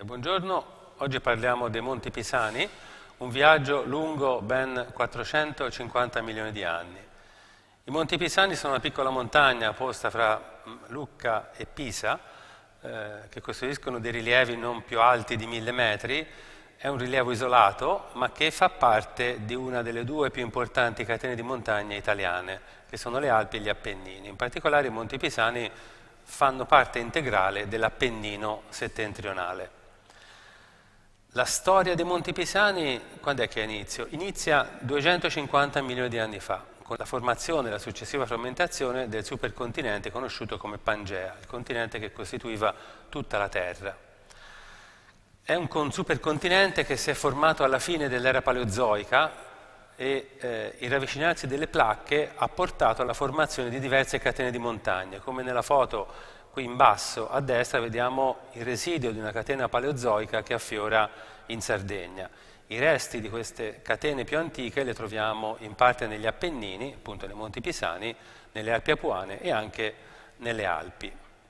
Buongiorno, oggi parliamo dei Monti Pisani, un viaggio lungo ben 450 milioni di anni. I Monti Pisani sono una piccola montagna posta fra Lucca e Pisa, che costituiscono dei rilievi non più alti di 1000 metri. È un rilievo isolato, ma che fa parte di una delle due più importanti catene di montagne italiane, che sono le Alpi e gli Appennini. In particolare i Monti Pisani fanno parte integrale dell'Appennino settentrionale. La storia dei Monti Pisani, quando è che inizia? Inizia 250 milioni di anni fa, con la formazione e la successiva frammentazione del supercontinente conosciuto come Pangea, il continente che costituiva tutta la Terra. È un supercontinente che si è formato alla fine dell'era paleozoica e il ravvicinarsi delle placche ha portato alla formazione di diverse catene di montagne. Come nella foto qui in basso a destra vediamo il residuo di una catena paleozoica che affiora in Sardegna. I resti di queste catene più antiche le troviamo in parte negli Appennini, appunto nei Monti Pisani, nelle Alpi Apuane e anche nelle Alpi.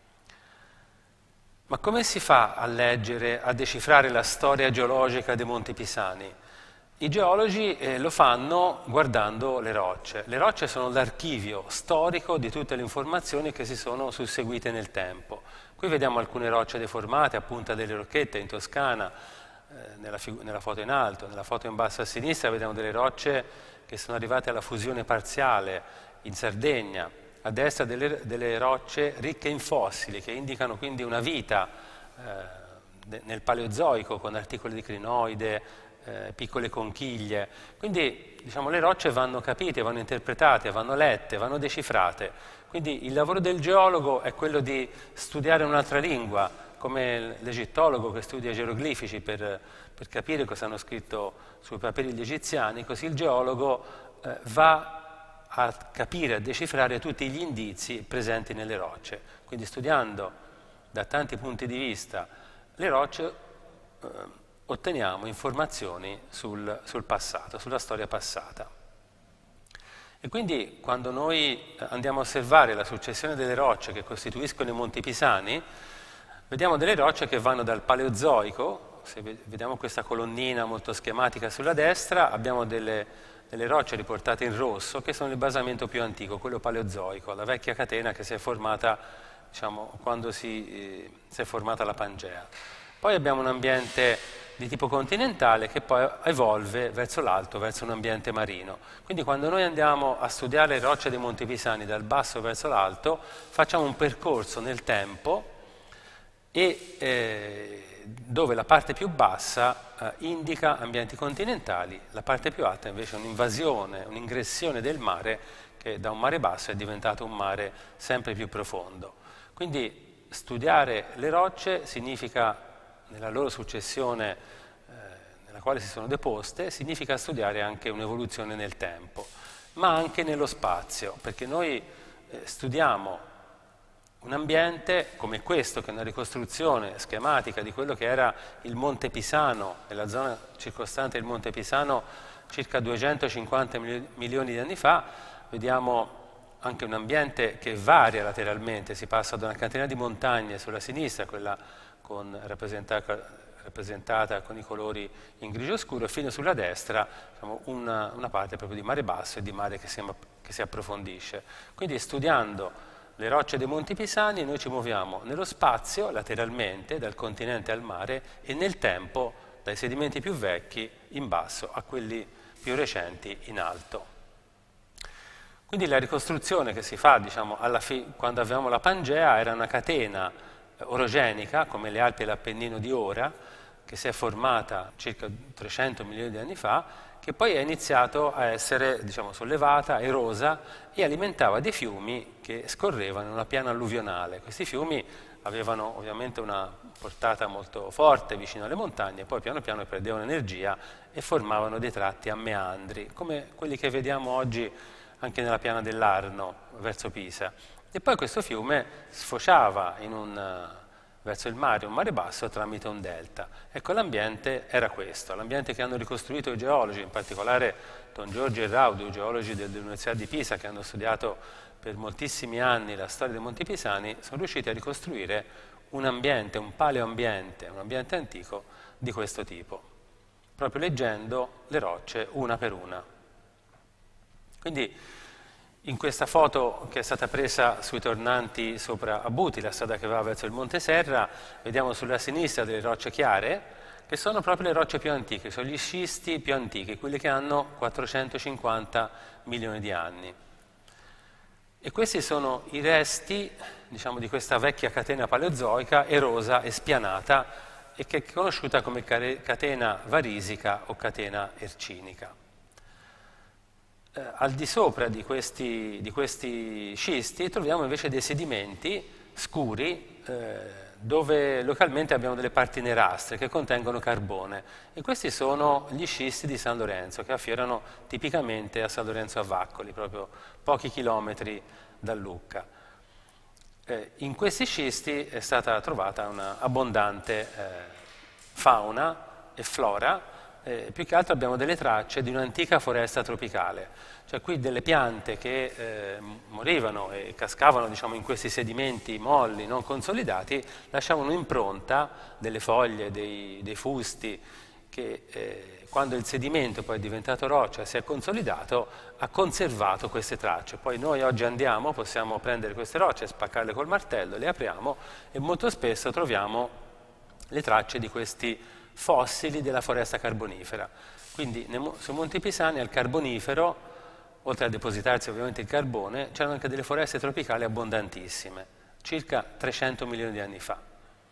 Ma come si fa a leggere, a decifrare la storia geologica dei Monti Pisani? I geologi lo fanno guardando le rocce. Le rocce sono l'archivio storico di tutte le informazioni che si sono susseguite nel tempo. Qui vediamo alcune rocce deformate a Punta delle Rocchette in Toscana, nella foto in alto. Nella foto in basso a sinistra vediamo delle rocce che sono arrivate alla fusione parziale in Sardegna. A destra delle rocce ricche in fossili che indicano quindi una vita nel Paleozoico con articoli di crinoide, piccole conchiglie. Quindi diciamo, le rocce vanno capite, vanno interpretate, vanno lette, vanno decifrate. Quindi il lavoro del geologo è quello di studiare un'altra lingua, come l'egittologo che studia i geroglifici per capire cosa hanno scritto sui papiri gli egiziani, così il geologo va a capire, a decifrare tutti gli indizi presenti nelle rocce. Quindi studiando da tanti punti di vista le rocce otteniamo informazioni sul passato, sulla storia passata. E quindi quando noi andiamo a osservare la successione delle rocce che costituiscono i Monti Pisani, vediamo delle rocce che vanno dal Paleozoico. Se vediamo questa colonnina molto schematica sulla destra, abbiamo delle rocce riportate in rosso che sono il basamento più antico, quello paleozoico, la vecchia catena che si è formata, diciamo, quando si è formata la Pangea. Poi abbiamo un ambiente di tipo continentale che poi evolve verso l'alto, verso un ambiente marino. Quindi quando noi andiamo a studiare le rocce dei Monti Pisani dal basso verso l'alto, facciamo un percorso nel tempo e dove la parte più bassa indica ambienti continentali, la parte più alta invece è un'invasione, un'ingressione del mare che da un mare basso è diventato un mare sempre più profondo. Quindi studiare le rocce significa, nella loro successione nella quale si sono deposte, significa studiare anche un'evoluzione nel tempo, ma anche nello spazio, perché noi studiamo un ambiente come questo, che è una ricostruzione schematica di quello che era il Monte Pisano e la zona circostante il Monte Pisano circa 250 milioni di anni fa. Vediamo anche un ambiente che varia lateralmente, si passa da una catena di montagne sulla sinistra, quella rappresentata con i colori in grigio scuro, e fino sulla destra diciamo, una parte proprio di mare basso e di mare che si approfondisce. Quindi studiando le rocce dei Monti Pisani noi ci muoviamo nello spazio, lateralmente, dal continente al mare, e nel tempo, dai sedimenti più vecchi in basso a quelli più recenti in alto. Quindi la ricostruzione che si fa, diciamo, quando avevamo la Pangea, era una catena orogenica, come le Alpi e l'Appennino di ora, che si è formata circa 300 milioni di anni fa, che poi è iniziato a essere, diciamo, sollevata, erosa, e alimentava dei fiumi che scorrevano in una piana alluvionale. Questi fiumi avevano ovviamente una portata molto forte vicino alle montagne, poi piano piano perdevano energia e formavano dei tratti a meandri, come quelli che vediamo oggi anche nella piana dell'Arno, verso Pisa. E poi questo fiume sfociava verso il mare, un mare basso, tramite un delta. Ecco, l'ambiente era questo, l'ambiente che hanno ricostruito i geologi, in particolare Don Giorgio e Raudu, geologi dell'Università di Pisa, che hanno studiato per moltissimi anni la storia dei Monti Pisani, sono riusciti a ricostruire un ambiente, un paleoambiente, un ambiente antico di questo tipo, proprio leggendo le rocce una per una. Quindi in questa foto che è stata presa sui tornanti sopra Abuti, la strada che va verso il Monte Serra, vediamo sulla sinistra delle rocce chiare, che sono proprio le rocce più antiche, sono gli scisti più antichi, quelli che hanno 450 milioni di anni. E questi sono i resti, diciamo, di questa vecchia catena paleozoica erosa e spianata e che è conosciuta come catena varisica o catena ercinica. Al di sopra di questi scisti troviamo invece dei sedimenti scuri dove localmente abbiamo delle parti nerastre che contengono carbone e questi sono gli scisti di San Lorenzo che affiorano tipicamente a San Lorenzo a Vaccoli, proprio pochi chilometri da Lucca. In questi scisti è stata trovata una abbondante fauna e flora. Più che altro abbiamo delle tracce di un'antica foresta tropicale, cioè qui delle piante che morivano e cascavano, diciamo, in questi sedimenti molli, non consolidati, lasciavano un'impronta delle foglie, dei fusti, che quando il sedimento poi è diventato roccia e si è consolidato, ha conservato queste tracce. Poi noi oggi andiamo, possiamo prendere queste rocce, spaccarle col martello, le apriamo e molto spesso troviamo le tracce di questi fossili della foresta carbonifera. Quindi sui Monti Pisani al Carbonifero, oltre a depositarsi ovviamente il carbone, c'erano anche delle foreste tropicali abbondantissime, circa 300 milioni di anni fa.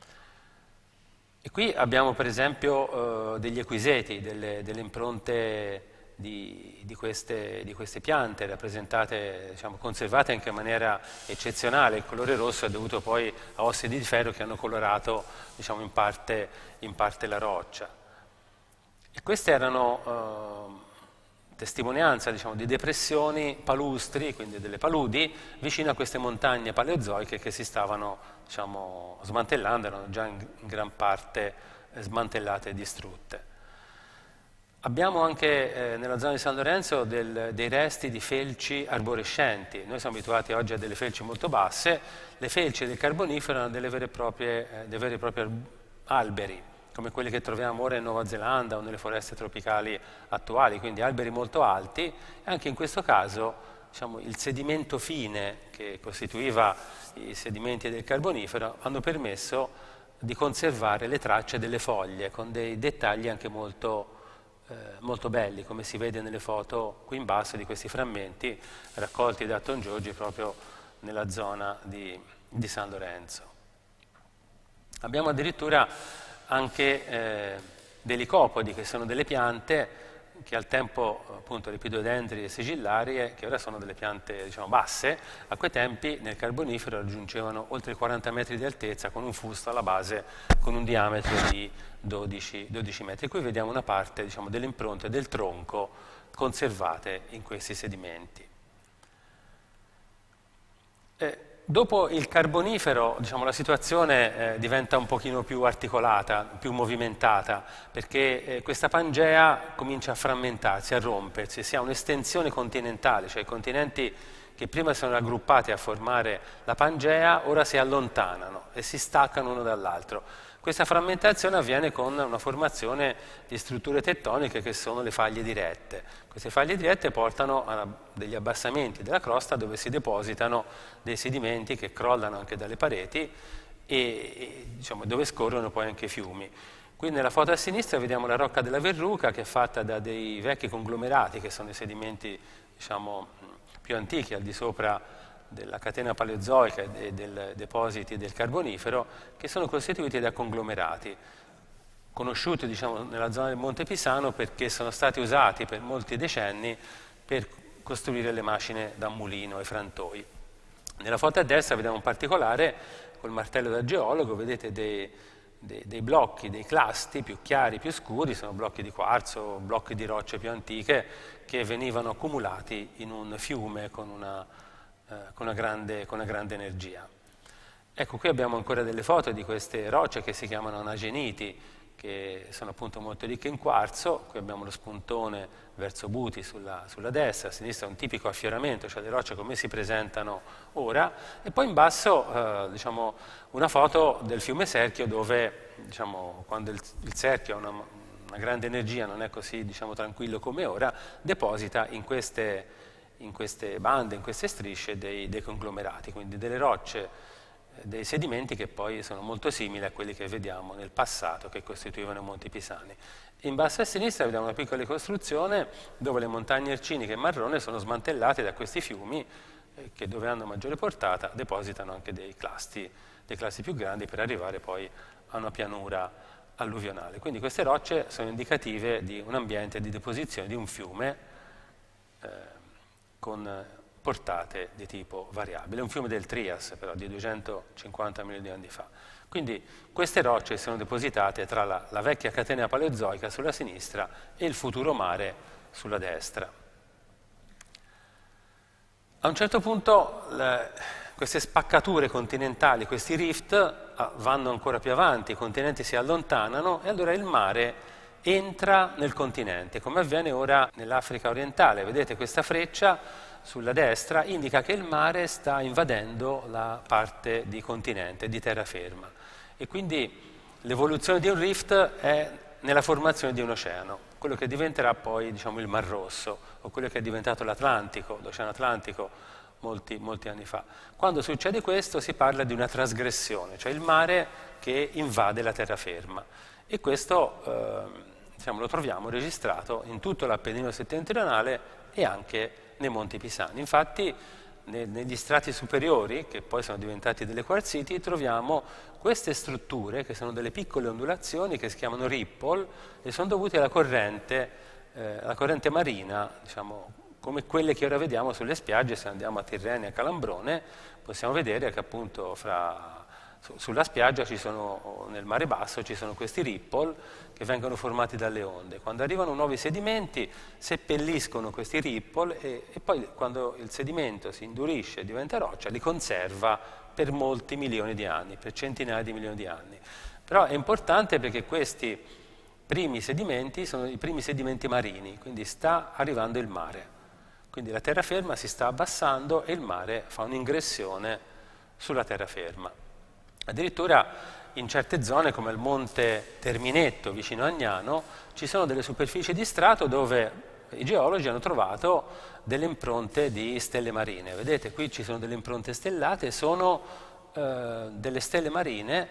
E qui abbiamo per esempio degli equiseti, delle impronte di queste piante rappresentate, diciamo, conservate anche in maniera eccezionale. Il colore rosso è dovuto poi a ossidi di ferro che hanno colorato, diciamo, in parte la roccia. E queste erano testimonianza, diciamo, di depressioni palustri, quindi delle paludi, vicino a queste montagne paleozoiche che si stavano, diciamo, smantellando, erano già in gran parte smantellate e distrutte. Abbiamo anche nella zona di San Lorenzo dei resti di felci arborescenti. Noi siamo abituati oggi a delle felci molto basse, le felci del Carbonifero erano dei veri e propri alberi, come quelli che troviamo ora in Nuova Zelanda o nelle foreste tropicali attuali, quindi alberi molto alti, e anche in questo caso, diciamo, il sedimento fine che costituiva i sedimenti del Carbonifero hanno permesso di conservare le tracce delle foglie con dei dettagli anche molto belli, come si vede nelle foto qui in basso di questi frammenti raccolti da Tom Giorgi proprio nella zona di San Lorenzo. Abbiamo addirittura anche dei licopodi, che sono delle piante che al tempo, appunto, lepidodendri e sigillarie, che ora sono delle piante, diciamo, basse, a quei tempi nel Carbonifero raggiungevano oltre i 40 metri di altezza con un fusto alla base con un diametro di 12 metri. Qui vediamo una parte, diciamo, delle impronte del tronco conservate in questi sedimenti. Dopo il Carbonifero, diciamo, la situazione diventa un pochino più articolata, più movimentata, perché questa Pangea comincia a frammentarsi, a rompersi, si ha un'estensione continentale, cioè i continenti che prima sono raggruppati a formare la Pangea, ora si allontanano e si staccano uno dall'altro. Questa frammentazione avviene con una formazione di strutture tettoniche che sono le faglie dirette. Queste faglie dirette portano a degli abbassamenti della crosta dove si depositano dei sedimenti che crollano anche dalle pareti e diciamo, dove scorrono poi anche fiumi. Qui nella foto a sinistra vediamo la rocca della Verruca, che è fatta da dei vecchi conglomerati che sono i sedimenti, diciamo, più antichi al di sopra della catena paleozoica e dei depositi del Carbonifero, che sono costituiti da conglomerati, conosciuti, diciamo, nella zona del Monte Pisano perché sono stati usati per molti decenni per costruire le macine da mulino e frantoi. Nella foto a destra vediamo un particolare, col martello da geologo, vedete dei blocchi, dei clasti più chiari, più scuri, sono blocchi di quarzo, blocchi di rocce più antiche che venivano accumulati in un fiume con una grande energia. Ecco, qui abbiamo ancora delle foto di queste rocce che si chiamano anageniti, che sono appunto molto ricche in quarzo. Qui abbiamo lo spuntone verso Buti sulla destra, a sinistra un tipico affioramento, cioè le rocce come si presentano ora, e poi in basso diciamo, una foto del fiume Serchio dove diciamo, quando il Serchio ha una grande energia, non è così diciamo, tranquillo come ora, deposita in queste bande, in queste strisce dei conglomerati, quindi delle rocce, dei sedimenti che poi sono molto simili a quelli che vediamo nel passato che costituivano i Monti Pisani. In basso a sinistra vediamo una piccola ricostruzione dove le montagne erciniche e marrone sono smantellate da questi fiumi che dove hanno maggiore portata depositano anche dei clasti più grandi per arrivare poi a una pianura alluvionale. Quindi queste rocce sono indicative di un ambiente di deposizione di un fiume con portate di tipo variabile. È un fiume del Trias, però, di 250 milioni di anni fa. Quindi queste rocce sono depositate tra la vecchia catena paleozoica sulla sinistra e il futuro mare sulla destra. A un certo punto queste spaccature continentali, questi rift, vanno ancora più avanti, i continenti si allontanano e allora il mare entra nel continente, come avviene ora nell'Africa orientale. Vedete questa freccia sulla destra indica che il mare sta invadendo la parte di continente, di terraferma. E quindi l'evoluzione di un rift è nella formazione di un oceano, quello che diventerà poi diciamo, il Mar Rosso, o quello che è diventato l'Atlantico, l'Oceano Atlantico molti anni fa. Quando succede questo si parla di una trasgressione, cioè il mare che invade la terraferma. E questo diciamo, lo troviamo registrato in tutto l'Appennino settentrionale e anche nei Monti Pisani. Infatti negli strati superiori, che poi sono diventati delle quarziti, troviamo queste strutture che sono delle piccole ondulazioni che si chiamano ripple e sono dovute alla corrente marina, diciamo, come quelle che ora vediamo sulle spiagge. Se andiamo a Tirrenia e a Calambrone possiamo vedere che appunto sulla spiaggia nel mare basso ci sono questi ripple che vengono formati dalle onde. Quando arrivano nuovi sedimenti seppelliscono questi ripple e poi quando il sedimento si indurisce e diventa roccia li conserva per molti milioni di anni, per centinaia di milioni di anni. Però è importante perché questi primi sedimenti sono i primi sedimenti marini, quindi sta arrivando il mare. Quindi la terraferma si sta abbassando e il mare fa un'ingressione sulla terraferma. Addirittura in certe zone come il monte Terminetto vicino a Agnano ci sono delle superfici di strato dove i geologi hanno trovato delle impronte di stelle marine. Vedete, qui ci sono delle impronte stellate, sono delle stelle marine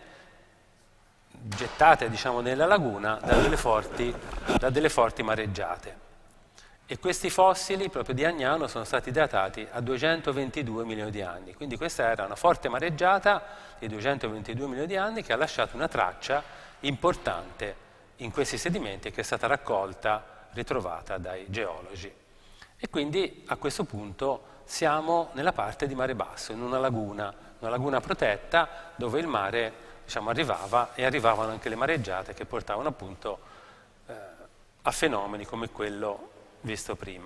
gettate diciamo, nella laguna da delle forti mareggiate. E questi fossili proprio di Agnano sono stati datati a 222 milioni di anni, quindi questa era una forte mareggiata di 222 milioni di anni che ha lasciato una traccia importante in questi sedimenti che è stata raccolta, ritrovata dai geologi. E quindi a questo punto siamo nella parte di mare basso, in una laguna protetta dove il mare diciamo, arrivava e arrivavano anche le mareggiate che portavano appunto a fenomeni come quello visto prima.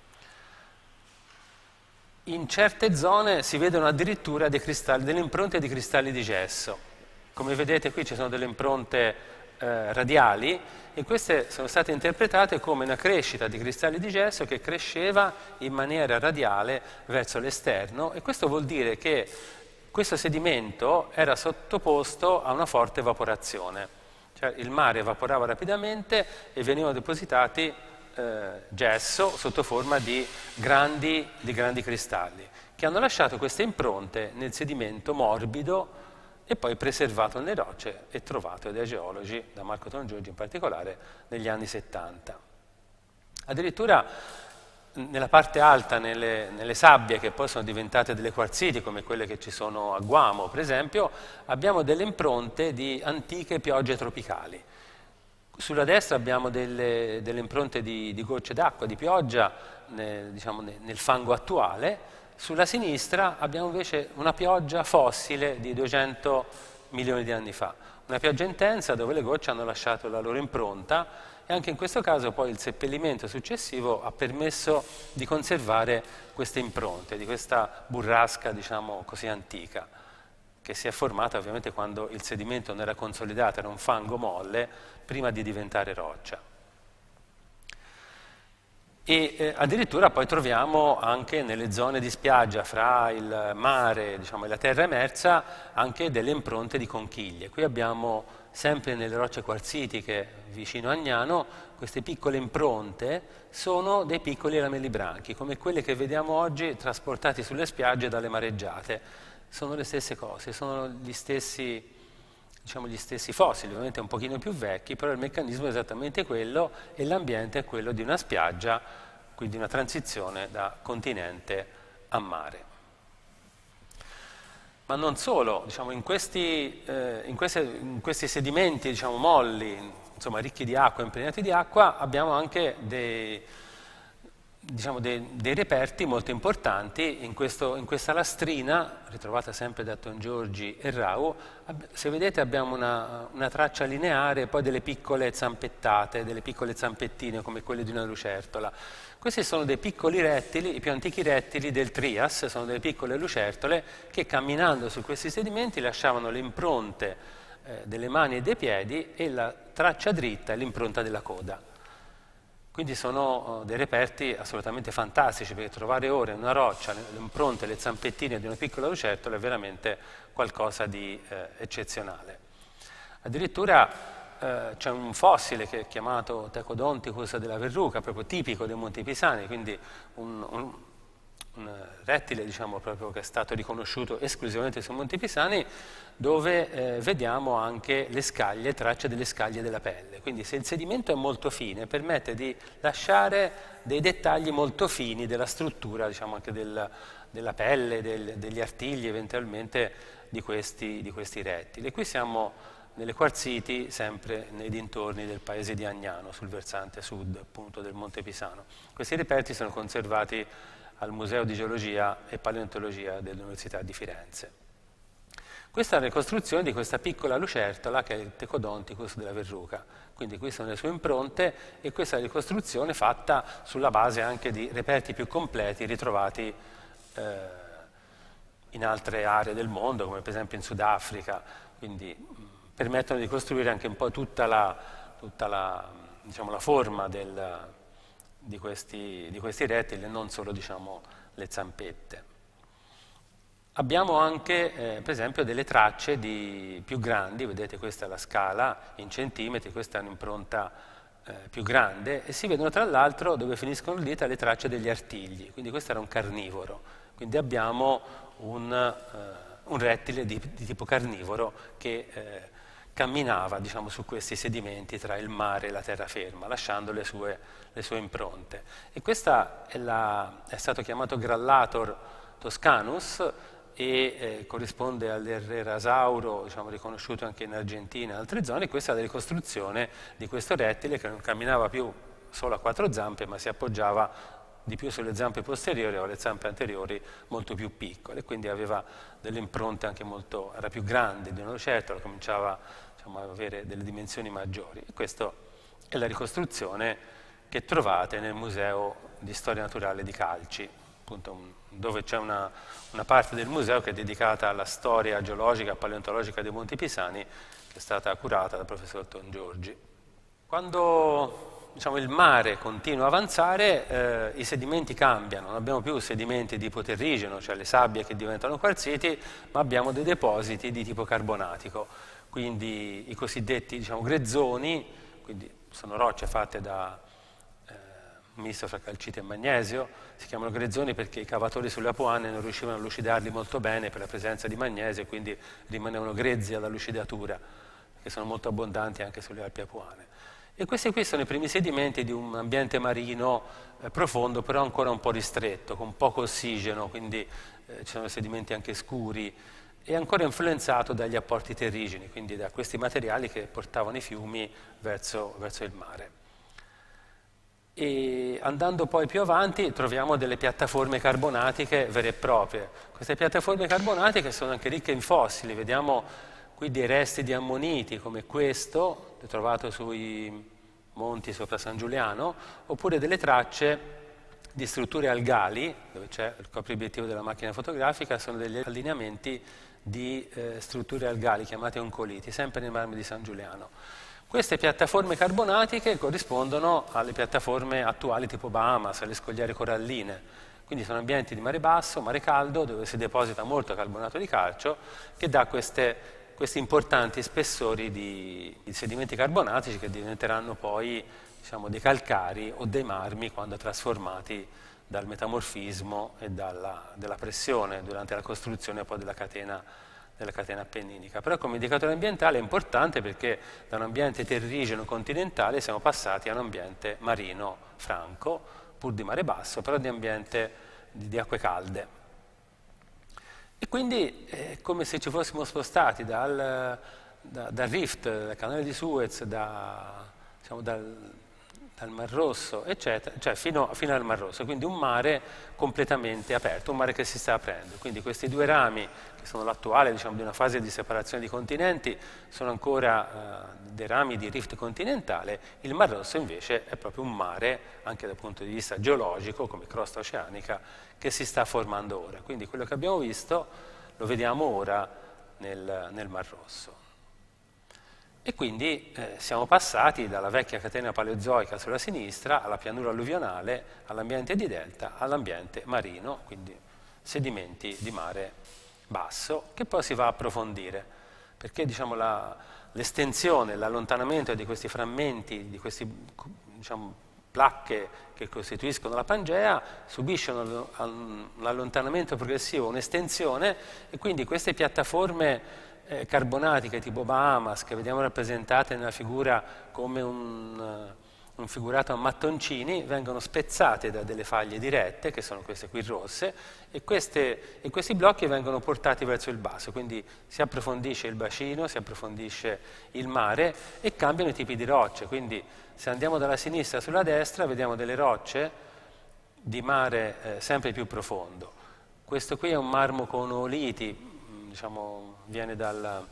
In certe zone si vedono addirittura delle impronte di cristalli di gesso. Come vedete qui ci sono delle impronte radiali e queste sono state interpretate come una crescita di cristalli di gesso che cresceva in maniera radiale verso l'esterno e questo vuol dire che questo sedimento era sottoposto a una forte evaporazione. Cioè il mare evaporava rapidamente e venivano depositati gesso sotto forma di grandi cristalli che hanno lasciato queste impronte nel sedimento morbido e poi preservato nelle rocce e trovato dai geologi, da Marco Tongiorgi in particolare, negli anni 70. Addirittura nella parte alta, nelle sabbie che poi sono diventate delle quarziti come quelle che ci sono a Guamo per esempio, abbiamo delle impronte di antiche piogge tropicali. Sulla destra abbiamo delle impronte di gocce d'acqua, di pioggia diciamo, nel fango attuale. Sulla sinistra abbiamo invece una pioggia fossile di 200 milioni di anni fa. Una pioggia intensa dove le gocce hanno lasciato la loro impronta e anche in questo caso poi il seppellimento successivo ha permesso di conservare queste impronte, di questa burrasca diciamo così antica. che si è formata ovviamente quando il sedimento non era consolidato, era un fango molle, prima di diventare roccia. E addirittura poi troviamo anche nelle zone di spiaggia fra il mare, diciamo, e la terra emersa anche delle impronte di conchiglie. Qui abbiamo sempre nelle rocce quarzitiche vicino a Agnano queste piccole impronte, sono dei piccoli lamellibranchi come quelle che vediamo oggi trasportati sulle spiagge dalle mareggiate. Sono le stesse cose, sono gli stessi, diciamo, gli stessi fossili, ovviamente un pochino più vecchi, però il meccanismo è esattamente quello e l'ambiente è quello di una spiaggia, quindi una transizione da continente a mare. Ma non solo, diciamo, in questi sedimenti, diciamo, molli, insomma, ricchi di acqua, impregnati di acqua, abbiamo anche dei reperti molto importanti in questa lastrina, ritrovata sempre da Tongiorgi e Rau. Se vedete abbiamo una traccia lineare, poi delle piccole zampettate, delle piccole zampettine come quelle di una lucertola. Questi sono dei piccoli rettili, i più antichi rettili del Trias, sono delle piccole lucertole che camminando su questi sedimenti lasciavano le impronte delle mani e dei piedi e la traccia dritta e l'impronta della coda. Quindi sono dei reperti assolutamente fantastici, perché trovare ora in una roccia le impronte, le zampettine di una piccola lucertola è veramente qualcosa di eccezionale. Addirittura c'è un fossile che è chiamato Tecodonticus della Verruca, proprio tipico dei Monti Pisani, quindi un rettile, diciamo, proprio che è stato riconosciuto esclusivamente sui Monti Pisani, dove vediamo anche le scaglie, tracce delle scaglie della pelle. Quindi se il sedimento è molto fine, permette di lasciare dei dettagli molto fini della struttura, diciamo, anche della pelle, degli artigli eventualmente di questi rettili. E qui siamo nelle quarziti, sempre nei dintorni del paese di Agnano, sul versante sud appunto del Monte Pisano. Questi reperti sono conservati al Museo di Geologia e Paleontologia dell'Università di Firenze. Questa è la ricostruzione di questa piccola lucertola che è il Tecodonticus della Verruca. Quindi qui sono le sue impronte e questa è la ricostruzione fatta sulla base anche di reperti più completi ritrovati in altre aree del mondo, come per esempio in Sudafrica. Quindi permettono di costruire anche un po' tutta la diciamo, la forma di questi rettili e non solo, diciamo, le zampette. Abbiamo anche per esempio delle tracce più grandi, vedete questa è la scala in centimetri, questa è un'impronta più grande e si vedono tra l'altro dove finiscono le dita le tracce degli artigli, quindi questo era un carnivoro, quindi abbiamo un rettile di tipo carnivoro che camminava, diciamo, su questi sedimenti tra il mare e la terraferma, lasciando le sue impronte. E questo è stato chiamato Grallator toscanus e corrisponde all'Errerasauro, diciamo, riconosciuto anche in Argentina e in altre zone. Questa è la ricostruzione di questo rettile che non camminava più solo a quattro zampe, ma si appoggiava di più sulle zampe posteriori o le zampe anteriori molto più piccole, quindi aveva delle impronte anche molto, era più grande di una lucertola, cominciava, diciamo, ad avere delle dimensioni maggiori. E questa è la ricostruzione che trovate nel Museo di Storia Naturale di Calci, appunto, dove c'è una parte del museo che è dedicata alla storia geologica e paleontologica dei Monti Pisani, che è stata curata dal professor Tongiorgi. Quando, diciamo, il mare continua a avanzare, i sedimenti cambiano, non abbiamo più sedimenti di tipo terrigeno, cioè le sabbie che diventano quarziti, ma abbiamo dei depositi di tipo carbonatico, quindi i cosiddetti, diciamo, grezzoni, quindi sono rocce fatte da misto fra calcite e magnesio, si chiamano grezzoni perché i cavatori sulle Apuane non riuscivano a lucidarli molto bene per la presenza di magnesio e quindi rimanevano grezzi alla lucidatura, che sono molto abbondanti anche sulle Alpi Apuane. E questi qui sono i primi sedimenti di un ambiente marino profondo, però ancora un po' ristretto, con poco ossigeno, quindi ci sono sedimenti anche scuri, e ancora influenzato dagli apporti terrigeni, quindi da questi materiali che portavano i fiumi verso il mare. E andando poi più avanti troviamo delle piattaforme carbonatiche vere e proprie. Queste piattaforme carbonatiche sono anche ricche in fossili, vediamo qui dei resti di ammoniti come questo, trovato sui monti sopra San Giuliano, oppure delle tracce di strutture algali, dove c'è il copriobiettivo della macchina fotografica, sono degli allineamenti di strutture algali chiamate oncoliti, sempre nei marmi di San Giuliano. Queste piattaforme carbonatiche corrispondono alle piattaforme attuali tipo Bahamas, alle scogliere coralline, quindi sono ambienti di mare basso, mare caldo, dove si deposita molto carbonato di calcio, che dà questi importanti spessori di sedimenti carbonatici che diventeranno poi, diciamo, dei calcari o dei marmi quando trasformati dal metamorfismo e della pressione durante la costruzione poi della catena appenninica. Però come indicatore ambientale è importante perché da un ambiente terrigeno continentale siamo passati a un ambiente marino franco, pur di mare basso, però di ambiente di acque calde. E quindi è come se ci fossimo spostati dal Rift, dal canale di Suez, diciamo, dal Mar Rosso, eccetera, cioè fino al Mar Rosso, quindi un mare completamente aperto, un mare che si sta aprendo. Quindi questi due rami, che sono l'attuale, diciamo, di una fase di separazione di continenti, sono ancora dei rami di rift continentale. Il Mar Rosso invece è proprio un mare, anche dal punto di vista geologico, come crosta oceanica, che si sta formando ora. Quindi quello che abbiamo visto lo vediamo ora nel Mar Rosso. E quindi siamo passati dalla vecchia catena paleozoica sulla sinistra, alla pianura alluvionale, all'ambiente di delta, all'ambiente marino, quindi sedimenti di mare basso, che poi si va a approfondire, perché diciamo, l'estensione, l'allontanamento di questi frammenti, di queste diciamo, placche che costituiscono la Pangea, subiscono un allontanamento progressivo, un'estensione, e quindi queste piattaforme carbonatiche tipo Bahamas, che vediamo rappresentate nella figura come un figurato a mattoncini, vengono spezzate da delle faglie dirette, che sono queste qui rosse, e questi blocchi vengono portati verso il basso, quindi si approfondisce il bacino, si approfondisce il mare e cambiano i tipi di rocce. Quindi se andiamo dalla sinistra sulla destra vediamo delle rocce di mare sempre più profondo. Questo qui è un marmo con ooliti, diciamo, viene da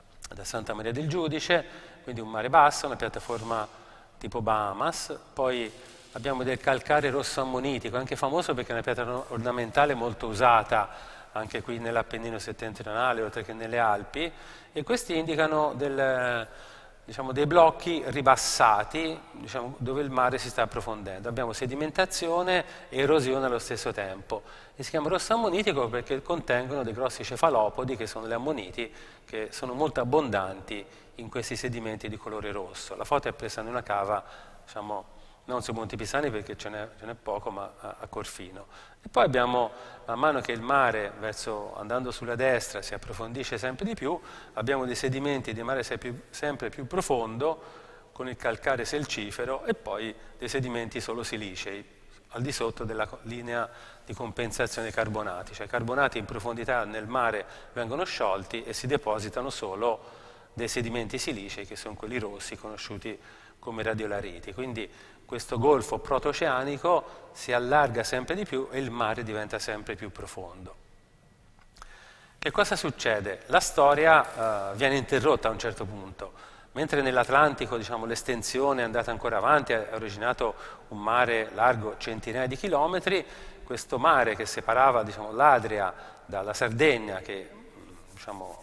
Santa Maria del Giudice, quindi un mare basso, una piattaforma tipo Bahamas. Poi abbiamo del calcare rosso ammonitico, anche famoso perché è una pietra ornamentale molto usata anche qui nell'Appennino settentrionale, oltre che nelle Alpi, e questi indicano diciamo, dei blocchi ribassati, diciamo, dove il mare si sta approfondendo. Abbiamo sedimentazione e erosione allo stesso tempo. E si chiama rosso ammonitico perché contengono dei grossi cefalopodi, che sono le ammoniti, che sono molto abbondanti in questi sedimenti di colore rosso. La foto è presa in una cava, diciamo, non sui Monti Pisani perché ce n'è poco, ma a Corfino. E poi abbiamo, man mano che il mare, andando sulla destra, si approfondisce sempre di più, abbiamo dei sedimenti di mare sempre più profondo, con il calcare selcifero, e poi dei sedimenti solo silicei, al di sotto della linea di compensazione carbonati. Cioè i carbonati in profondità nel mare vengono sciolti e si depositano solo dei sedimenti silicei, che sono quelli rossi, conosciuti come radiolariti. Quindi questo golfo protoceanico si allarga sempre di più e il mare diventa sempre più profondo. Che cosa succede? La storia viene interrotta a un certo punto. Mentre nell'Atlantico, diciamo, l'estensione è andata ancora avanti, ha originato un mare largo centinaia di chilometri, questo mare che separava, diciamo, l'Adria dalla Sardegna, che diciamo,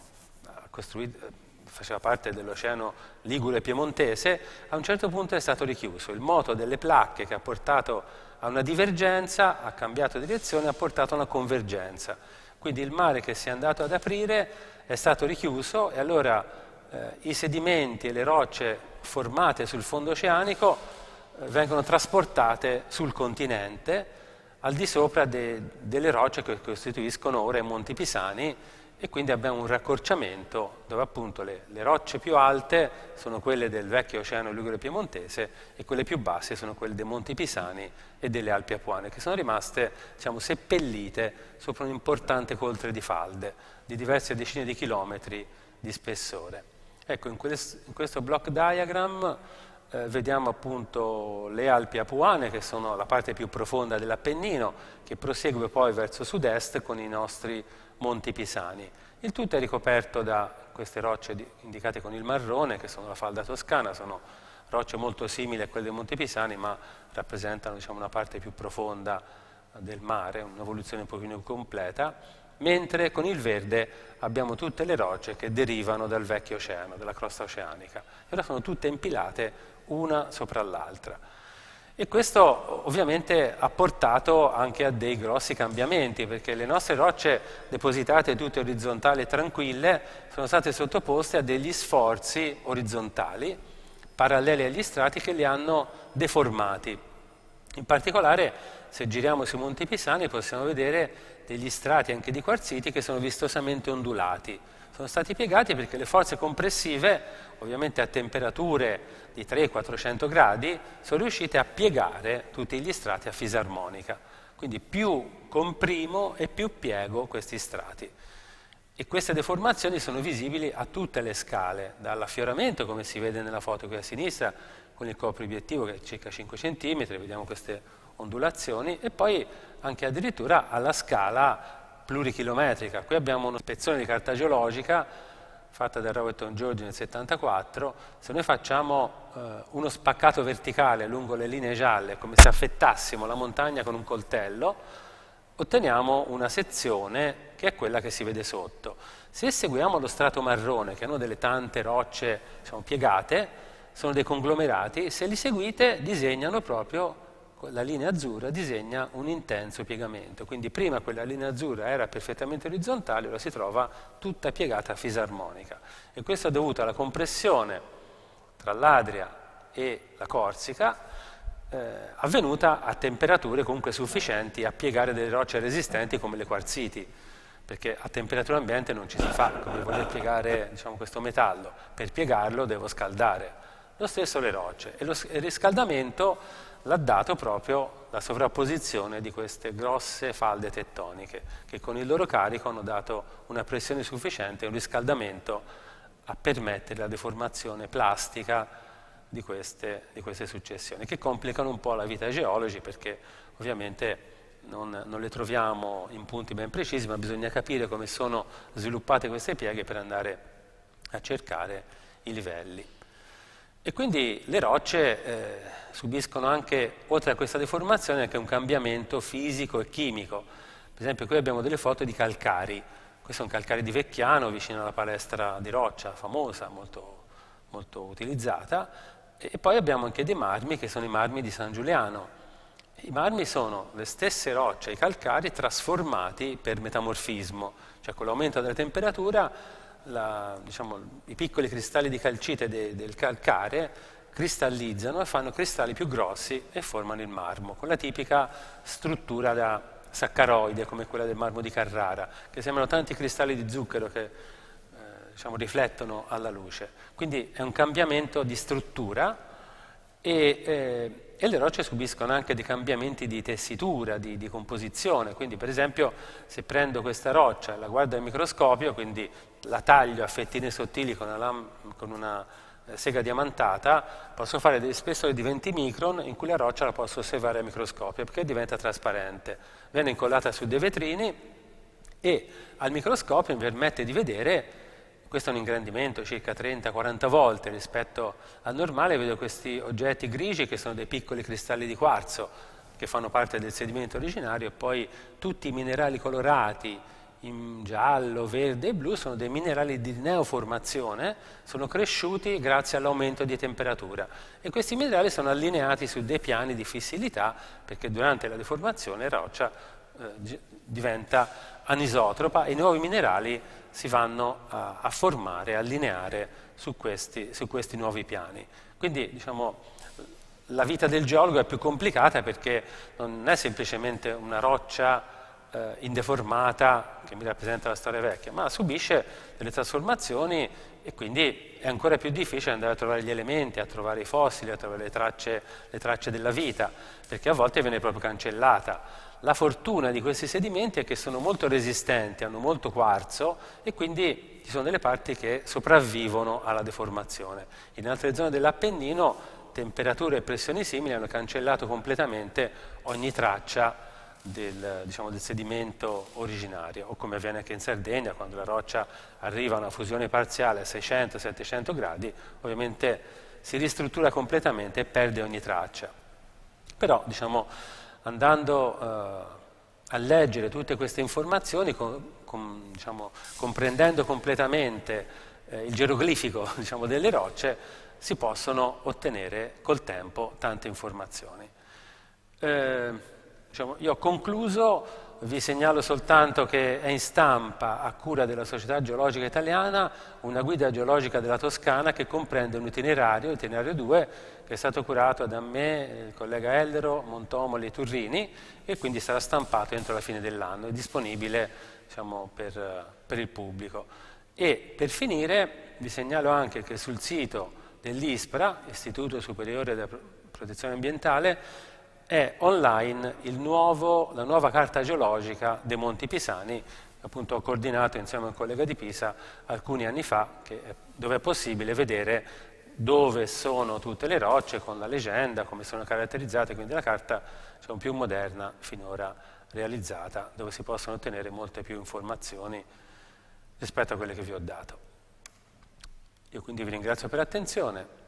faceva parte dell'oceano ligure piemontese, a un certo punto è stato richiuso. Il moto delle placche, che ha portato a una divergenza, ha cambiato direzione, ha portato a una convergenza. Quindi il mare che si è andato ad aprire è stato richiuso, e allora i sedimenti e le rocce formate sul fondo oceanico vengono trasportate sul continente, al di sopra delle rocce che costituiscono ora i Monti Pisani, e quindi abbiamo un raccorciamento dove appunto le rocce più alte sono quelle del vecchio oceano ligure piemontese e quelle più basse sono quelle dei Monti Pisani e delle Alpi Apuane, che sono rimaste, diciamo, seppellite sopra un importante coltre di falde di diverse decine di chilometri di spessore. Ecco, in questo block diagram vediamo appunto le Alpi Apuane, che sono la parte più profonda dell'Appennino, che prosegue poi verso sud-est con i nostri Monti Pisani. Il tutto è ricoperto da queste rocce indicate con il marrone, che sono la falda toscana, sono rocce molto simili a quelle dei Monti Pisani, ma rappresentano diciamo, una parte più profonda del mare, un'evoluzione un pochino più completa, mentre con il verde abbiamo tutte le rocce che derivano dal vecchio oceano, dalla crosta oceanica. E ora sono tutte impilate una sopra l'altra. E questo ovviamente ha portato anche a dei grossi cambiamenti, perché le nostre rocce depositate tutte orizzontali e tranquille sono state sottoposte a degli sforzi orizzontali, paralleli agli strati, che li hanno deformati. In particolare, se giriamo sui Monti Pisani, possiamo vedere degli strati anche di quarziti che sono vistosamente ondulati. Sono stati piegati perché le forze compressive, ovviamente a temperature di 300-400 gradi, sono riuscite a piegare tutti gli strati a fisarmonica. Quindi più comprimo e più piego questi strati. E queste deformazioni sono visibili a tutte le scale, dall'affioramento, come si vede nella foto qui a sinistra, con il copriobiettivo che è circa 5 cm, vediamo queste ondulazioni, e poi anche addirittura alla scala plurichilometrica. Qui abbiamo un'ispezione di carta geologica fatta da Roberton George nel 1974. Se noi facciamo uno spaccato verticale lungo le linee gialle, come se affettassimo la montagna con un coltello, otteniamo una sezione che è quella che si vede sotto. Se seguiamo lo strato marrone, che è una delle tante rocce diciamo, piegate, sono dei conglomerati, se li seguite disegnano proprio, la linea azzurra disegna un intenso piegamento, quindi prima quella linea azzurra era perfettamente orizzontale, ora si trova tutta piegata a fisarmonica. E questo è dovuto alla compressione tra l'Adria e la Corsica, avvenuta a temperature comunque sufficienti a piegare delle rocce resistenti come le quarziti, perché a temperatura ambiente non ci si fa, come voler piegare diciamo, questo metallo, per piegarlo devo scaldare. Lo stesso le rocce, e il riscaldamento l'ha dato proprio la sovrapposizione di queste grosse falde tettoniche, che con il loro carico hanno dato una pressione sufficiente e un riscaldamento a permettere la deformazione plastica di queste successioni, che complicano un po' la vita ai geologi, perché ovviamente non le troviamo in punti ben precisi, ma bisogna capire come sono sviluppate queste pieghe per andare a cercare i livelli. E quindi le rocce subiscono anche, oltre a questa deformazione, anche un cambiamento fisico e chimico. Per esempio qui abbiamo delle foto di calcari. Questo è un calcare di Vecchiano, vicino alla palestra di roccia, famosa, molto, molto utilizzata. E poi abbiamo anche dei marmi, che sono i marmi di San Giuliano. I marmi sono le stesse rocce, i calcari, trasformati per metamorfismo, cioè con l'aumento della temperatura diciamo, i piccoli cristalli di calcite del calcare cristallizzano e fanno cristalli più grossi e formano il marmo, con la tipica struttura da saccaroide come quella del marmo di Carrara, che sembrano tanti cristalli di zucchero che diciamo, riflettono alla luce. Quindi è un cambiamento di struttura e le rocce subiscono anche dei cambiamenti di tessitura, di composizione. Quindi per esempio se prendo questa roccia e la guardo al microscopio, quindi la taglio a fettine sottili con una sega diamantata, posso fare degli spessori di 20 micron in cui la roccia la posso osservare al microscopio perché diventa trasparente. Viene incollata su dei vetrini e al microscopio mi permette di vedere, questo è un ingrandimento circa 30-40 volte rispetto al normale, vedo questi oggetti grigi che sono dei piccoli cristalli di quarzo che fanno parte del sedimento originario, e poi tutti i minerali colorati in giallo, verde e blu sono dei minerali di neoformazione, sono cresciuti grazie all'aumento di temperatura e questi minerali sono allineati su dei piani di fissilità perché durante la deformazione la roccia diventa anisotropa e i nuovi minerali si vanno a formare, a allineare su questi nuovi piani. Quindi diciamo la vita del geologo è più complicata perché non è semplicemente una roccia indeformata che mi rappresenta la storia vecchia, ma subisce delle trasformazioni e quindi è ancora più difficile andare a trovare gli elementi, a trovare i fossili, a trovare le tracce della vita, perché a volte viene proprio cancellata. La fortuna di questi sedimenti è che sono molto resistenti, hanno molto quarzo e quindi ci sono delle parti che sopravvivono alla deformazione. In altre zone dell'Appennino temperature e pressioni simili hanno cancellato completamente ogni traccia del sedimento originario, o come avviene anche in Sardegna, quando la roccia arriva a una fusione parziale a 600-700 gradi, ovviamente si ristruttura completamente e perde ogni traccia. Però, diciamo, andando a leggere tutte queste informazioni, diciamo, comprendendo completamente il geroglifico, diciamo, delle rocce, si possono ottenere col tempo tante informazioni. Diciamo, io ho concluso, vi segnalo soltanto che è in stampa a cura della Società Geologica Italiana una guida geologica della Toscana che comprende un itinerario 2, che è stato curato da me, il collega Ellero, Montomoli e Turrini, e quindi sarà stampato entro la fine dell'anno, è disponibile, diciamo, per il pubblico. E per finire vi segnalo anche che sul sito dell'ISPRA, Istituto Superiore della Protezione Ambientale, è online la nuova carta geologica dei Monti Pisani, appunto ho coordinato insieme a un collega di Pisa alcuni anni fa, dove è possibile vedere dove sono tutte le rocce con la legenda, come sono caratterizzate, quindi la carta, diciamo, più moderna finora realizzata, dove si possono ottenere molte più informazioni rispetto a quelle che vi ho dato. Io quindi vi ringrazio per l'attenzione.